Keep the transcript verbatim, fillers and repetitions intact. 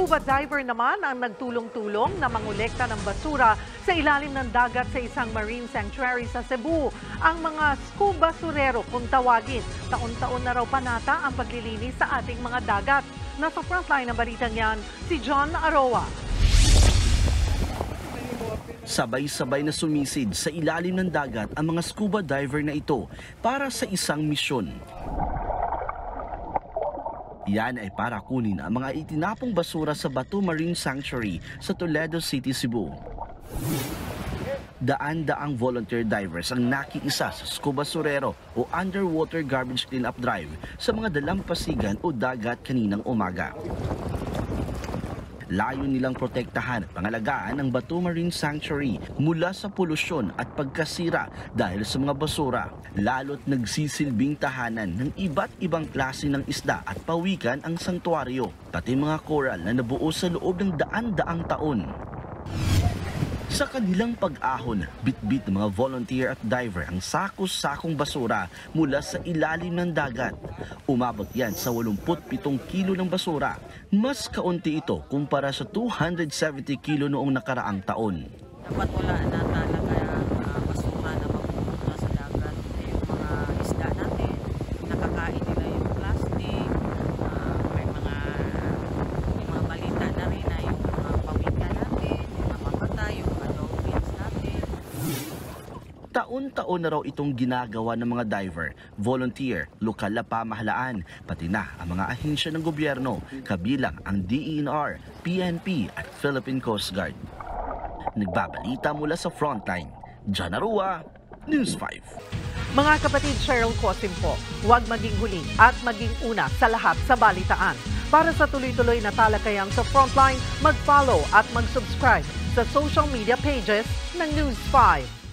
scuba diver naman ang nagtulong-tulong na mangolekta ng basura sa ilalim ng dagat sa isang marine sanctuary sa Cebu. Ang mga scuba surero kung tawagin, taon-taon na raw panata ang paglilinis sa ating mga dagat. Nasa frontline ng balitang yan, si John Aroa. Sabay-sabay na sumisid sa ilalim ng dagat ang mga scuba diver na ito para sa isang misyon. Yan ay para kunin ang mga itinapong basura sa Batu Marine Sanctuary sa Toledo City, Cebu. Daan-daang volunteer divers ang nakiisa sa scuba surero o underwater garbage cleanup drive sa mga dalampasigan o dagat kaninang umaga. Layo nilang protektahan at pangalagaan ang Batu Marine Sanctuary mula sa polusyon at pagkasira dahil sa mga basura. Lalo't nagsisilbing tahanan ng iba't ibang klase ng isda at pawikan ang santuaryo, pati mga coral na nabuo sa loob ng daan-daang taon. Sa kanilang pag-ahon, bit-bit ng mga volunteer at diver ang sakos-sakong basura mula sa ilalim ng dagat. Umabot yan sa eighty-seven kilo ng basura. Mas kaunti ito kumpara sa two hundred seventy kilo noong nakaraang taon. Dapat wala na talaga uh, basura na mapupunta sa dagat. Yung mga isda natin, nakakain nila yung plastic, uh, may mga may mga balita na rin na yung mga pawikan natin, yung namamata, yung dolphins natin. Taon-taon na raw itong ginagawa ng mga diver, volunteer, lokal na pamahalaan, pati na ang mga ahensya ng gobyerno, kabilang ang D E N R, P N P at Philippine Coast Guard. Nagbabalita mula sa frontline, John Aroa, News five. Mga kapatid, Cheryl Cosim po, huwag maging huli at maging una sa lahat sa balitaan. Para sa tuloy-tuloy na talakayan sa frontline, mag-follow at mag-subscribe sa social media pages ng News five.